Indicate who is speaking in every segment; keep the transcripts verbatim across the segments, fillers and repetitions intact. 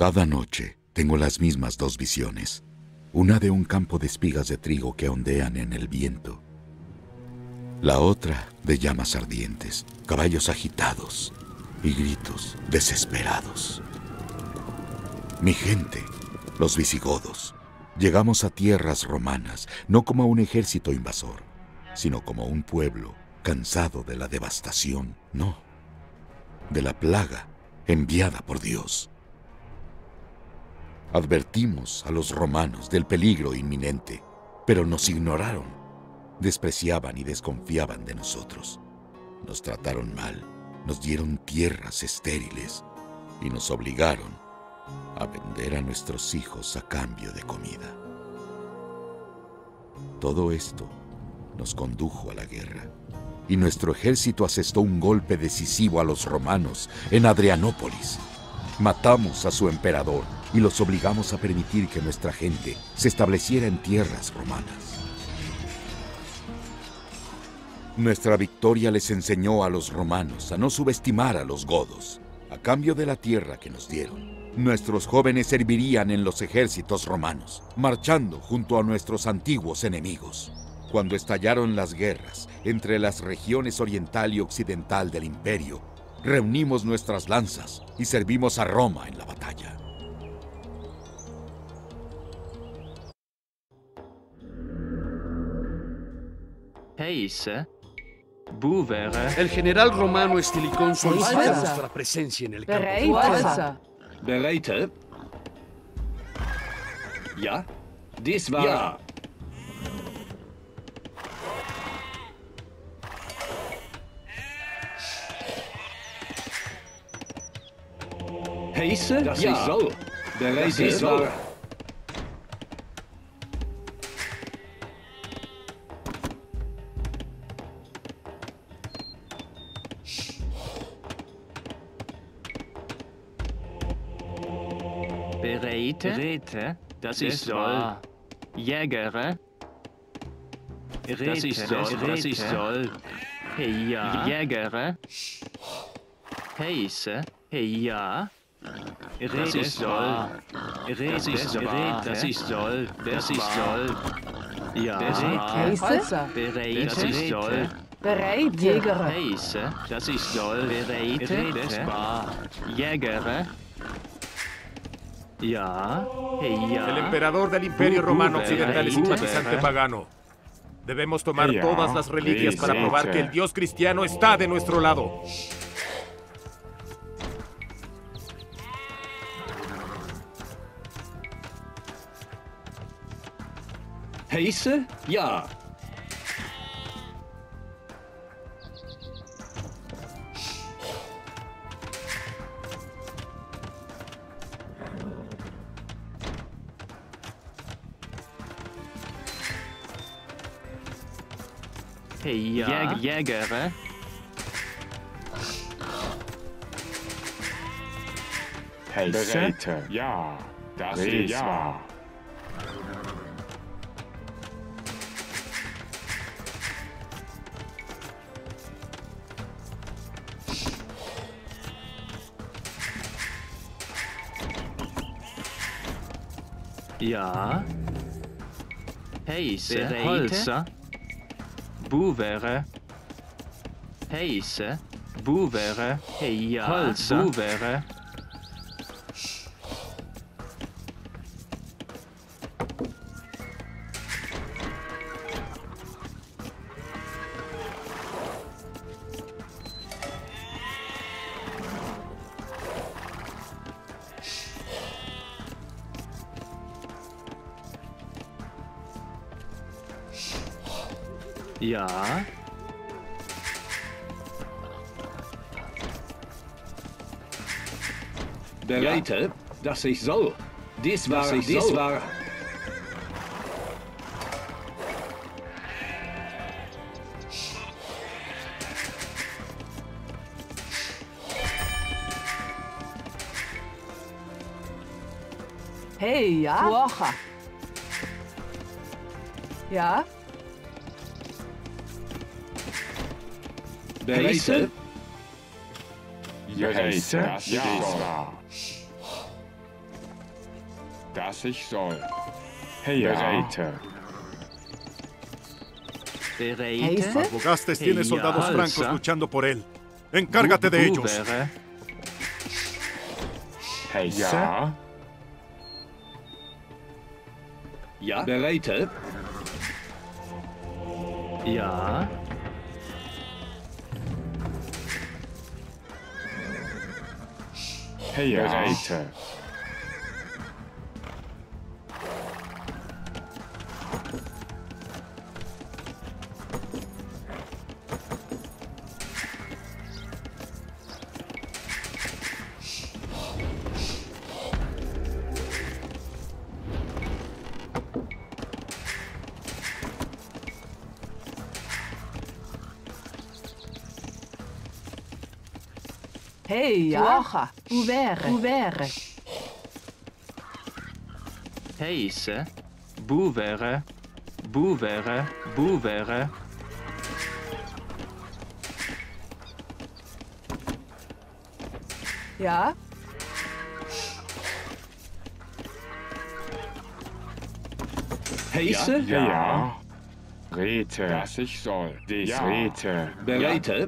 Speaker 1: Cada noche tengo las mismas dos visiones. Una de un campo de espigas de trigo que ondean en el viento. La otra de llamas ardientes, caballos agitados y gritos desesperados. Mi gente, los visigodos, llegamos a tierras romanas no como un ejército invasor, sino como un pueblo cansado de la devastación, no, de la plaga enviada por Dios. Advertimos a los romanos del peligro inminente, pero nos ignoraron. Despreciaban y desconfiaban de nosotros. Nos trataron mal, nos dieron tierras estériles y nos obligaron a vender a nuestros hijos a cambio de comida. Todo esto nos condujo a la guerra, y nuestro ejército asestó un golpe decisivo a los romanos en Adrianópolis. Matamos a su emperador y los obligamos a permitir que nuestra gente se estableciera en tierras romanas. Nuestra victoria les enseñó a los romanos a no subestimar a los godos. A cambio de la tierra que nos dieron, nuestros jóvenes servirían en los ejércitos romanos, marchando junto a nuestros antiguos enemigos. Cuando estallaron las guerras entre las regiones oriental y occidental del imperio, reunimos nuestras lanzas y servimos a Roma en la batalla.
Speaker 2: Heise, Buvere.
Speaker 3: El general romano Estilicón solicita nuestra presencia en el campo.
Speaker 4: Bereite.
Speaker 5: Bereite? Ja, dies war... Ja. Heise? Das ja. Ich soll. Bereite? Das soll.
Speaker 2: Bereite? Bereite? Das ich soll. Jägere? Das ich soll. Das ich soll. Ja. Jägere? Heise? Ja. Das ich soll. Das ich soll. Das ich soll. Das ich soll. Ja.
Speaker 4: Heise.
Speaker 2: Bereite? Das ich soll.
Speaker 4: Bereit, Jäger.
Speaker 2: Heise? Das ich soll. Bereite? Das war. Jägere? Ya, ya.
Speaker 6: El emperador del Imperio Romano Occidental es un simpatizante pagano. Debemos tomar todas las reliquias para probar que el Dios cristiano está de nuestro lado.
Speaker 5: Heise? Ja.
Speaker 2: Ja. Jägere?
Speaker 7: Bereite? Ja, das ist wahr.
Speaker 2: Ja. Heise? Holzer? Buvere? Heise? Buvere? Ja. Holzer? Buvere? Ja.
Speaker 5: Bereite, ja. Dass ich soll. Dies war, ich dies soll. war...
Speaker 4: Hey, ja? Woche. Ja?
Speaker 5: Bereite?
Speaker 7: Bereite? Ja. dass ich soll. Ja. Bereite.
Speaker 2: Bereite.
Speaker 6: Arbogast tiene soldados
Speaker 2: Ja.
Speaker 6: francos
Speaker 2: Alza.
Speaker 6: luchando por él. Encárgate de ellos.
Speaker 2: Buvere.
Speaker 7: Ja.
Speaker 5: Ja. Bereite.
Speaker 2: Ja.
Speaker 7: Ja. Bereite.
Speaker 4: Hey, ja. Ouvert. Ouvert.
Speaker 2: Heise. Buvere. Buvere. Buvere.
Speaker 4: Ja.
Speaker 5: Heise.
Speaker 7: Ja. Rete. Dass ich soll. Des ja. Rete.
Speaker 5: Bereite.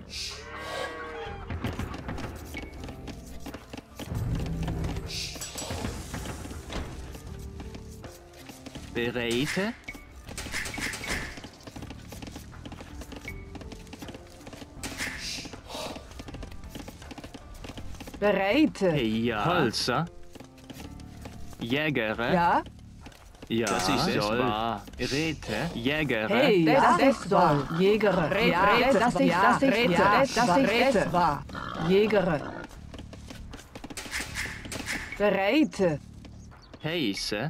Speaker 2: Bereite.
Speaker 4: Bereite.
Speaker 2: Ja. Holzer. Jägere.
Speaker 4: Ja.
Speaker 2: Ja. Das ist wahr. Rete. Jägere.
Speaker 4: Hey, das ist wahr. Jäger. Ja, das ist das ist ja, das ist wahr. Jäger. Bereite.
Speaker 2: Heise.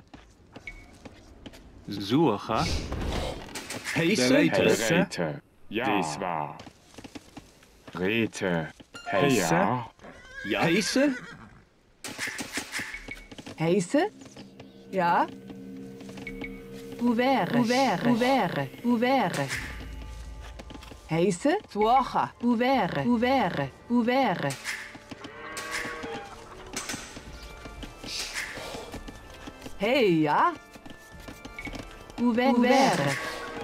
Speaker 2: Sucher.
Speaker 5: Heise.
Speaker 7: Bereite. Ja. Dies war. Rete. Ja.
Speaker 5: Ja. Heise.
Speaker 4: Heise. Ja. Ouvert. Ouvert. Ouvert. Ouvert. Heise. Suocha. Ouvert. Ouvert. Ouvert. Hey, ja. Ouvert. Ouvert.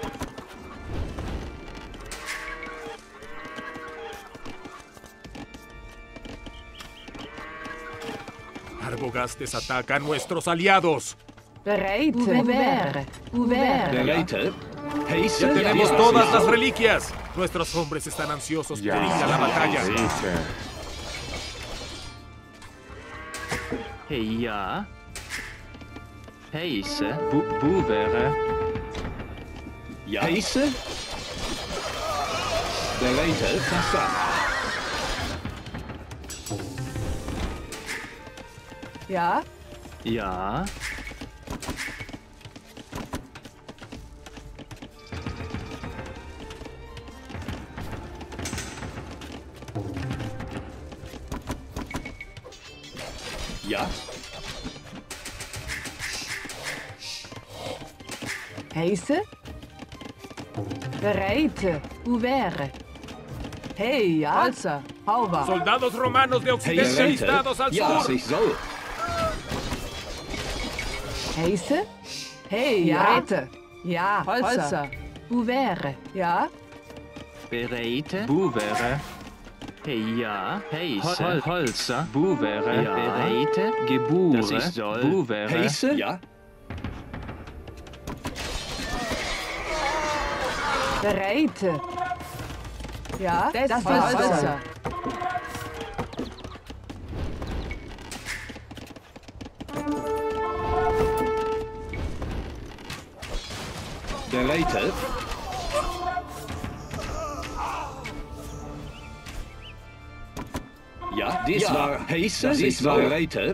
Speaker 6: Arbogastes ataca a nuestros aliados.
Speaker 4: Bereite. Ouvert. Ouvert.
Speaker 5: Bereite. Heise.
Speaker 6: Ya tenemos
Speaker 5: Ja.
Speaker 6: todas las reliquias. Nuestros hombres están ansiosos por ir a la batalla.
Speaker 7: Rete.
Speaker 2: Ja. Heise. Bu Buvere.
Speaker 5: Ja. Heise. Bereite. Kassa.
Speaker 4: Ja.
Speaker 2: Ja.
Speaker 5: Ja.
Speaker 4: Heise. Bereite. Ouvert. Hey, ja. Holzer. Hauber.
Speaker 6: Soldados romanos de Occidente
Speaker 5: Bereite.
Speaker 6: alistados al
Speaker 5: Ja, dass
Speaker 6: sur.
Speaker 5: ich soll.
Speaker 4: Heise. Hey, ja. Bereite. Ja. Holzer. Ouvert. Ja.
Speaker 2: Bereite. Buvere. Ja. Heise. Hol Holzer. Buvere. Ja. Bereite. Gebure. Das ich soll. Buvere.
Speaker 5: Heise. Ja.
Speaker 4: Bereite. Ja. Das, das ist Holzer. Holzer.
Speaker 5: Bereite. Ja, dies ja. war Heise. Dies war Bereite.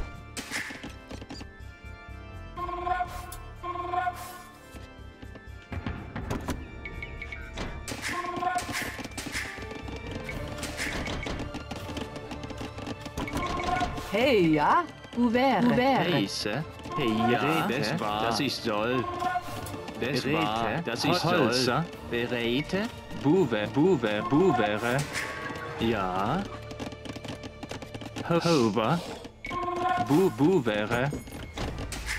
Speaker 4: Hey, ja. Ouvert. Ouvert.
Speaker 2: Heise. Ja. Das war. Das ich soll. Das war. Das ich soll. Bereite. Buve. Buve. Buvere. Ja. Hover. Bu Buvere.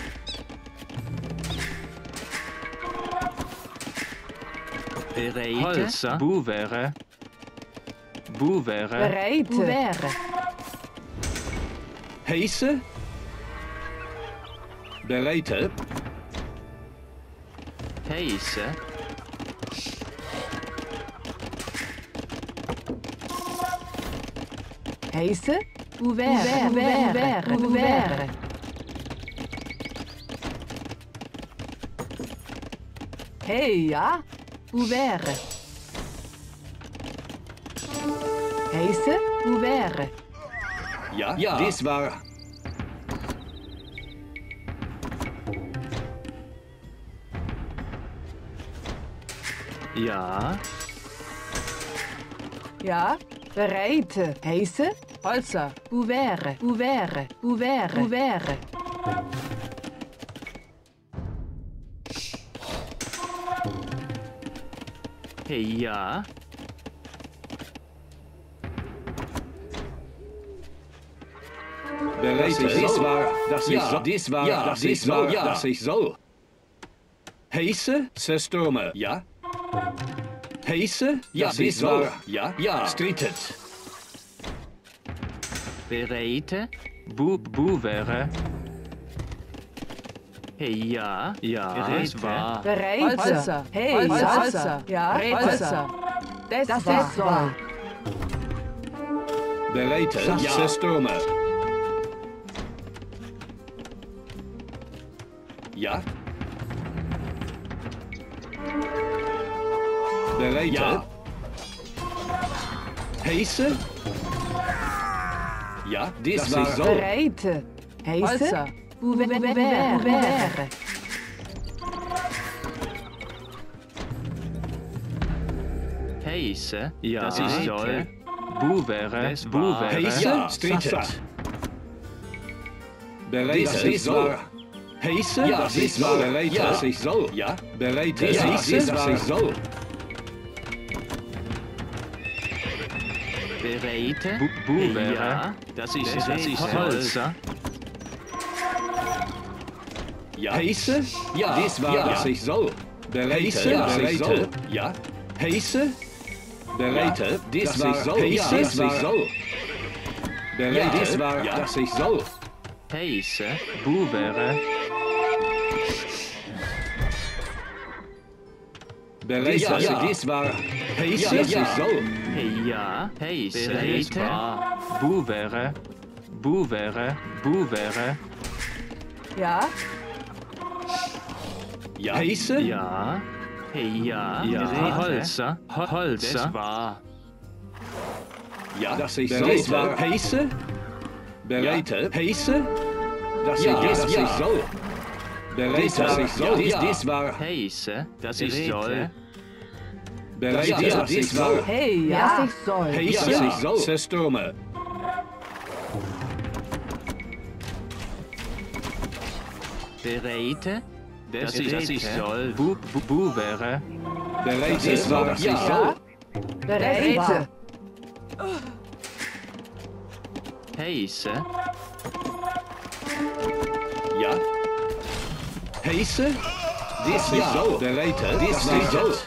Speaker 2: Bereite. Holzer. Buvere. Buvere.
Speaker 4: Bereite. Buvere.
Speaker 5: Heise. Bereite.
Speaker 2: Heise.
Speaker 4: Heise. Buvere. Buvere. Buvere. Heia. Buvere. Heise. Buvere.
Speaker 5: Ja, ja, dies war...
Speaker 2: Ja.
Speaker 4: Ja. Bereite. Heise. Holzer. Buvere. Buvere. Buvere. Buvere.
Speaker 2: Ja.
Speaker 5: Bereite. Dies war, dass ich soll. Dies war,
Speaker 7: Ja,
Speaker 5: dass
Speaker 7: dies
Speaker 5: ich
Speaker 7: war,
Speaker 5: soll.
Speaker 7: ja.
Speaker 5: Dass ich soll. Heise. Sestome. Ja. Heise.
Speaker 7: Ja,
Speaker 5: dass
Speaker 7: dies
Speaker 5: ich soll.
Speaker 7: war.
Speaker 5: Ja.
Speaker 7: Ja.
Speaker 5: Stritet.
Speaker 2: Bereite. Bu Buvere. Ja. Ja. Das war.
Speaker 4: Bereite. Holzer. Hey, Holzer. Ja. Holzer. Das, das war. war.
Speaker 5: Bereite.
Speaker 7: Ja.
Speaker 5: Sestome. Ja. Bereite.
Speaker 7: Ja.
Speaker 5: Heise. Ja, dies
Speaker 7: Das
Speaker 5: war
Speaker 7: ich
Speaker 5: so.
Speaker 4: Bereite. Heise. Buvere. Buvere.
Speaker 2: Heise. Ja. Das ist soll. Buvere.
Speaker 5: Heise.
Speaker 2: Buvere.
Speaker 7: Ja,
Speaker 5: Stritet.
Speaker 7: Sasa.
Speaker 5: Bereite. Dies war. Heise.
Speaker 7: Ja,
Speaker 5: dass
Speaker 7: dies
Speaker 5: ich soll.
Speaker 7: war.
Speaker 5: Bereite.
Speaker 7: Ja.
Speaker 5: Dass ich soll. Ja. Bereite.
Speaker 7: Ja,
Speaker 5: Heise.
Speaker 7: dies
Speaker 5: Dass
Speaker 7: war.
Speaker 5: ich soll.
Speaker 2: Bereite. Bu Buvere. Ja. Das ist, das ist Holzer.
Speaker 5: Ja. Heise.
Speaker 7: Ja.
Speaker 5: Dies war,
Speaker 7: Ja.
Speaker 5: dass ich soll. Bereite.
Speaker 7: Ja.
Speaker 5: Dass ich
Speaker 7: Bereite.
Speaker 5: soll. Ja. Heise. Bereite. Dies
Speaker 7: dass
Speaker 5: war.
Speaker 7: ich soll.
Speaker 5: Heise.
Speaker 7: Ja.
Speaker 5: Dass ich soll. Bereite.
Speaker 7: Ja.
Speaker 5: Dies war.
Speaker 7: Ja.
Speaker 5: Dass ich soll.
Speaker 2: Heise. Buvere.
Speaker 5: Bereite.
Speaker 7: Ja, ja.
Speaker 5: Dies war. Heise.
Speaker 7: Ja,
Speaker 5: Dass
Speaker 7: ja.
Speaker 5: ich soll.
Speaker 2: Ja. Heise. Bereite. Buvere. Buvere. Buvere.
Speaker 4: Ja.
Speaker 5: Ja. Heise.
Speaker 2: Ja. Ja. Ja. Holzer. Ho- Holzer. Das war.
Speaker 5: Ja. Dass ich soll.
Speaker 7: Bereite.
Speaker 5: Dies war. Heise. Bereite. Heise. Dass
Speaker 7: Ja.
Speaker 5: ich, dass
Speaker 7: Ja.
Speaker 5: ich soll. Bereite.
Speaker 7: Dies
Speaker 5: Dass
Speaker 7: war.
Speaker 5: ich soll. Dies,
Speaker 7: Ja.
Speaker 5: dies war.
Speaker 2: Heise. Das ist soll.
Speaker 5: Bereite.
Speaker 7: Ja.
Speaker 5: Dass ich
Speaker 7: Dies
Speaker 5: soll.
Speaker 4: Hey, ja. Das ich soll.
Speaker 5: Heise.
Speaker 7: Ja.
Speaker 5: Dass ich soll. Sestome.
Speaker 2: Bereite. Das ist, das ist soll. Bu Bu Buvere.
Speaker 5: Bereite.
Speaker 7: Dies war.
Speaker 5: Dass ich
Speaker 7: Ja.
Speaker 5: soll.
Speaker 4: Bereite.
Speaker 2: Heise.
Speaker 5: Ja. Heise. Dies
Speaker 7: Ja.
Speaker 5: ist so. Bereite. Dies
Speaker 7: Dass
Speaker 5: war
Speaker 7: ich
Speaker 5: so.
Speaker 7: soll.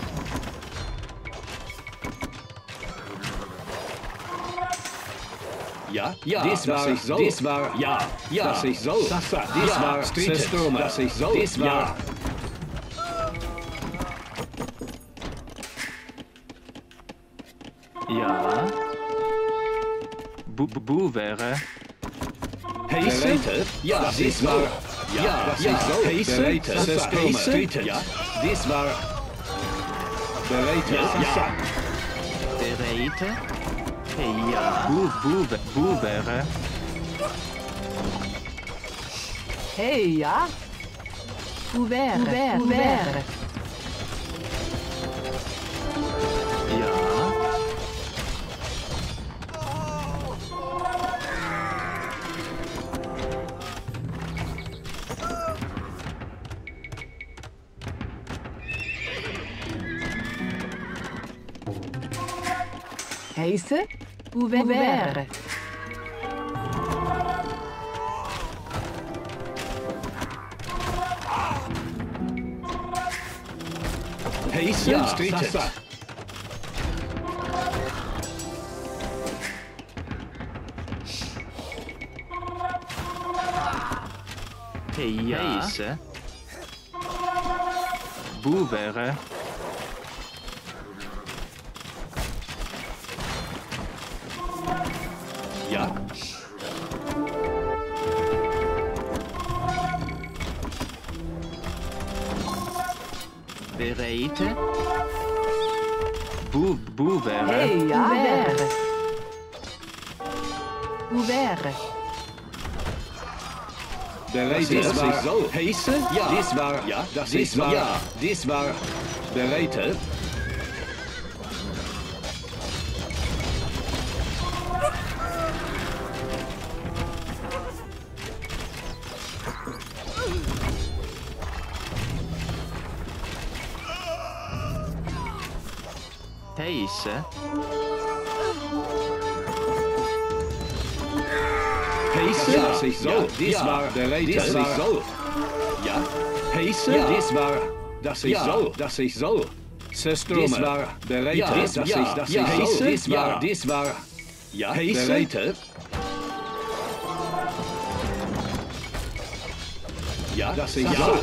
Speaker 5: Ja.
Speaker 7: Ja.
Speaker 5: Dies war. Ich soll. Dies war.
Speaker 7: Ja. Ja.
Speaker 5: Dass ich soll.
Speaker 7: Sasa.
Speaker 5: Dies
Speaker 7: Ja.
Speaker 5: war.
Speaker 7: Stritet.
Speaker 5: Sestome. Dass ich soll.
Speaker 7: Dies war.
Speaker 5: Ja.
Speaker 2: Ja. Bu Bu Buvere.
Speaker 5: Heise. Bereite.
Speaker 7: Ja.
Speaker 5: Dass
Speaker 7: Dies
Speaker 5: ich
Speaker 7: war.
Speaker 5: soll.
Speaker 7: Ja.
Speaker 5: Dass
Speaker 7: Ja.
Speaker 5: ich soll.
Speaker 7: Heise.
Speaker 5: Bereite.
Speaker 7: Sasa.
Speaker 5: Sestome.
Speaker 7: Heise.
Speaker 5: Stritet. Ja. Dies war. Bereite.
Speaker 7: Ja.
Speaker 2: Bereite. Ja. Bu Bu Buvere.
Speaker 4: Hey, ja. Buvere. Buvere.
Speaker 2: Ja.
Speaker 4: Heise. Buvere.
Speaker 5: Heise, ja, Streetet.
Speaker 2: Heise. Buvere.
Speaker 5: Ja.
Speaker 2: Bereite. Bu, buvere.
Speaker 4: Hey, ja, wäre. Buvere.
Speaker 5: Bereite. Dies war so. Heise? Ja. Dies war. Ja. Das dies war. Ja. Dies war. Bereite.
Speaker 2: Heise.
Speaker 5: Heise, ja, sich so. Ja, dies ja, war bereit, dies war so. Ja. Heise, ja, dies war, dass ich ja, soll, dass ich soll. Sestrome, dies war bereit, ja, dies, dass ja, ich, dass ja, ich Heise, soll. Dies war, ja, dies war, ja, Heise, bereit. Ja, dass ich ja. soll.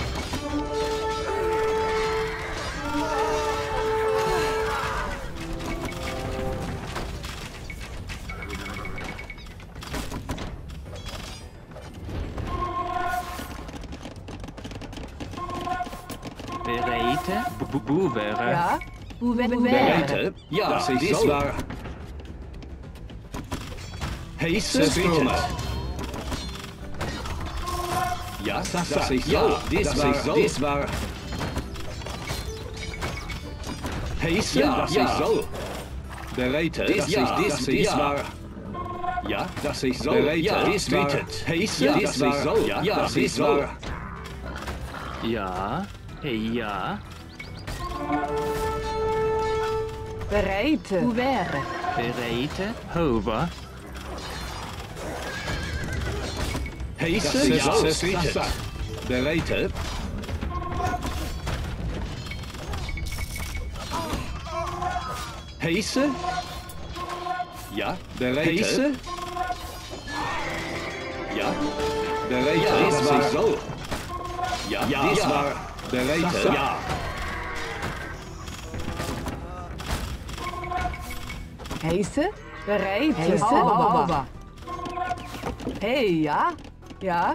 Speaker 2: Bereite. Buvere.
Speaker 4: Ja. Buvere.
Speaker 5: Bereite. Ja, dass ich dies war. Heise, Strome. Ja, dass ich soll. Dies war, dies war. Heise, ja, dass ich soll. Bereite, dass ich dies, dies war. Ja, dass ich soll. Bereite, dies war. Heise, dies war. Soll. Ja, dass ich soll.
Speaker 2: Ja. Hey, ja.
Speaker 4: Bereite. Buvere.
Speaker 2: Bereite. Hover.
Speaker 5: Heise, ja, Streetet. Bereite. Heise. Ja, bereite. Heise. Ja, bereite. Ja, dies war so. Ja, ja, dies ja. war bereite. Ja.
Speaker 4: Heise. Bereite. Heise. Baba. Hey, ja. Ja.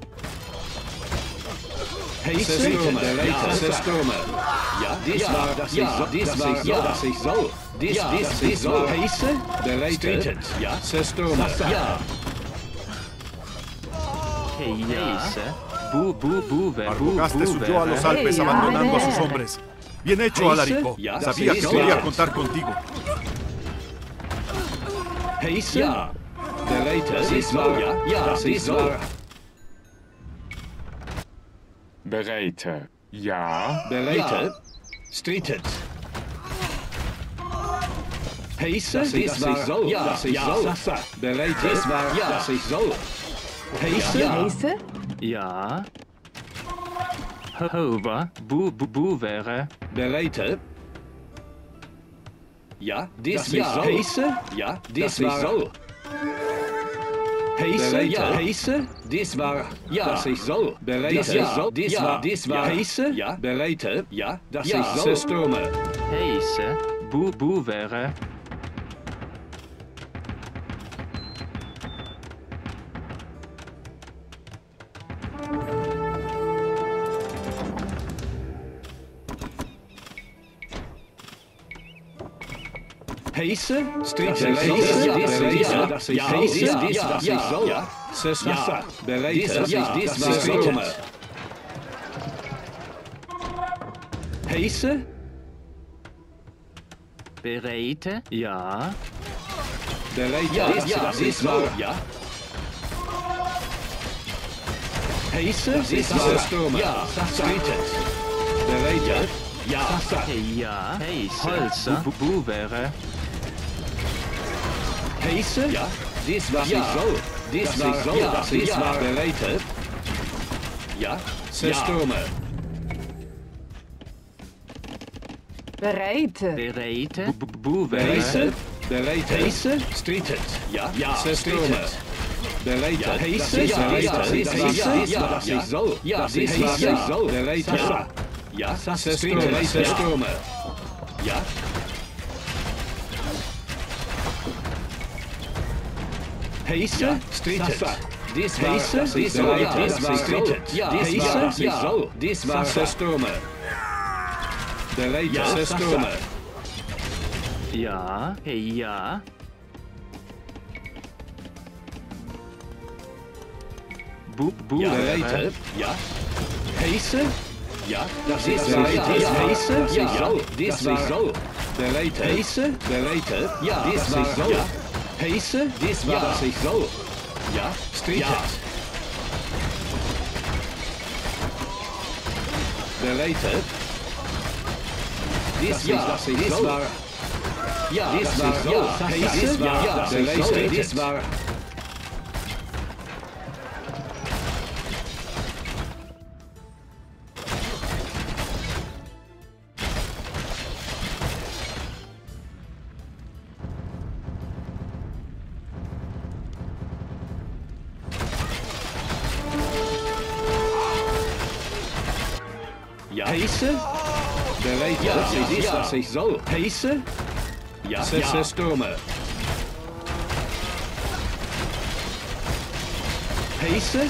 Speaker 5: Heise, bereite. Sestrome. Ja, dies ja. war, dass ja. ich so, dies war, ich so, dass ich soll. Dies, ja, dies, dies war. Heise, bereite. Ja, Sestrome. Ja.
Speaker 2: Heise. Bu, bu, buve,
Speaker 6: Arrogaste subió a los Alpes hey, abandonando a sus hombres. Bien hecho, Alarico.
Speaker 5: Ja,
Speaker 6: Sabía que podía contar contigo.
Speaker 5: Heise, ja. Bereite. Dies war, ja, ja, dies war.
Speaker 7: Bereite. Ja.
Speaker 5: Bereite. Ja. Streetet. Heise, dies war, soll, ja, dass ich ja. soll. Bereite. Dies war, ja, dass ich soll. Heise.
Speaker 4: Ja. Heise.
Speaker 2: Ja. Hover. Bu, bu, buvere.
Speaker 5: Bereite. Ja, dies ja. soll. Heise. Ja, dies war. Soll. Heise, ja. Heise, dies war. Ja, dass ich soll. Bereite. Ja. Soll. Dies ja. war. Dies war. Heise. Ja. Bereite. Ja, dass ja. ich soll. Sestrome.
Speaker 2: Heise. Bu, buvere.
Speaker 5: Heise, Streetet. Heise, dass ich Heise, dies, dass ich soll. Ja, Sestrome. Bereite. Dass ich dies war. Sestrome. Heise.
Speaker 2: Bereite. Ja.
Speaker 5: Bereite. Ja, dies, ja, dies war. Ja. Heise, dies war. Sestrome. Ja, Streetet. Bereite. Ja,
Speaker 2: ja. Heise. Holzer. Bu, buvere.
Speaker 5: Heise? Ja, dies war ja. so. Dies war so, ja. dies ja. war bereite. Ja, Sestrome.
Speaker 4: Bereite.
Speaker 2: Bereite. Boevere.
Speaker 5: Bereite. Bereite. Heise. Streetet. Ja. Ja. Streetet. Bereite. Heise. Ja. Bereite. Ja. Das ich soll. Ja. Das ich soll. Bereite. Ja. Ja. Streetet. Stürme. Ja. Heise. Streetet. Dies war, Heise, dies war, ja, dies war, streetet. Ja, dies war, was ich soll. Dies war, Stürme. Bereite, ja, Stürme.
Speaker 2: Ja, hey, ja. Bu, bu,
Speaker 5: ja, bereite, ja. Heise, ja, das ist war, dies Heise, ja, soll, dies war, soll. Bereite, Heise, bereite, ja, dies war, soll. Heise, dies war, was ich soll. Ja, streetet. Ja. Bereite. Dies ja, das ich dies war. Ja, dies war, ja, Heise, ja, bereite, dies war. Ja. Heise. Bereite. Ja, das ist ja, was ich soll. Heise. Ja. Ja. Stürme. Heise.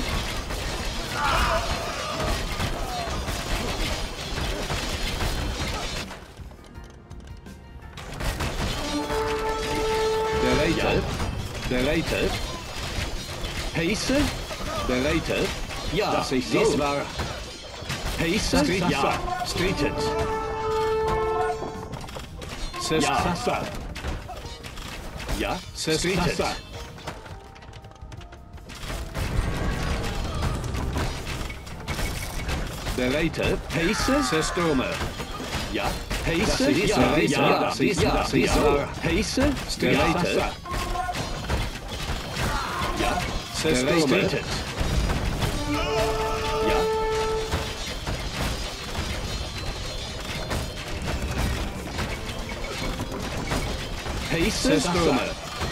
Speaker 5: Bereite. Bereite. Heise. Bereite. Ja, das ich soll. Dies war. Heise, Street, ja, streetet. Ja, ja, streetet. Bereite, Heise, Stürme. Ja, Heise, ja, ja, das ist ja, das ist ja. Heise, bereite. Ja, streetet. Heise, Stürme.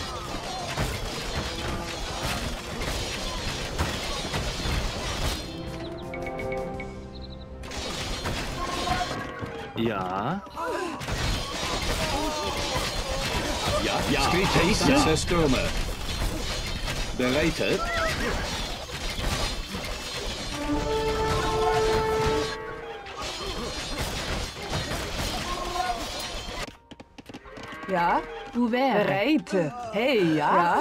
Speaker 2: Ja.
Speaker 5: Ja, ja. Street Heise, Stürme. Bereitet.
Speaker 4: Ja, du wärst. Bereite. Hey, ja. Ja.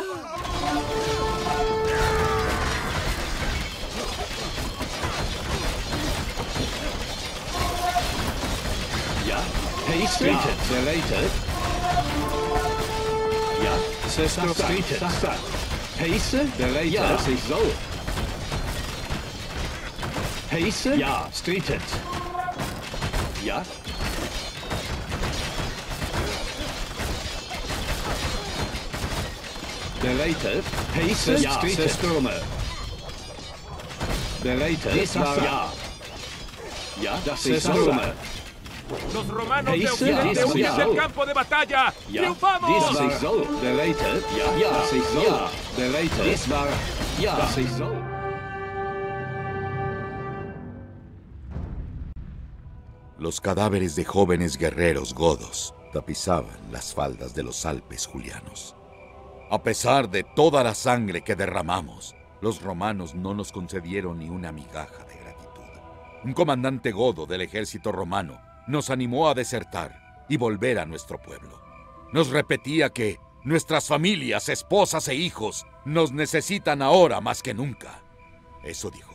Speaker 5: Ja. Hey, streetet. Bereitet. Ja. Sesto streetet. Heise. Bereitet. Ja. Was ich soll. Heise. Ja. Streetet. Ja. Bereite. Heise, ja, Stürme. Bereite. Dies war, ja. Ja, das ist Stürme.
Speaker 6: Los romanos de Occidente huyen del campo de batalla.
Speaker 5: Ja,
Speaker 6: ¡Triunfamos!
Speaker 5: dies war, soll. Bereite. Ja, ja, das ist soll. Ja. Bereite. Dies war, ja, das ist soll.
Speaker 1: Los cadáveres de jóvenes guerreros godos tapizaban las faldas de los Alpes julianos. A pesar de toda la sangre que derramamos, los romanos no nos concedieron ni una migaja de gratitud. Un comandante godo del ejército romano nos animó a desertar y volver a nuestro pueblo. Nos repetía que nuestras familias, esposas e hijos nos necesitan ahora más que nunca. Eso dijo.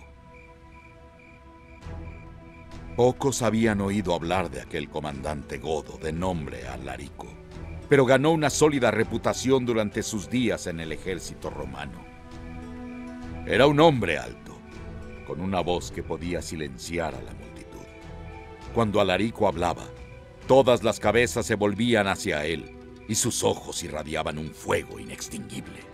Speaker 1: Pocos habían oído hablar de aquel comandante godo de nombre Alarico, pero ganó una sólida reputación durante sus días en el ejército romano. Era un hombre alto, con una voz que podía silenciar a la multitud. Cuando Alarico hablaba, todas las cabezas se volvían hacia él y sus ojos irradiaban un fuego inextinguible.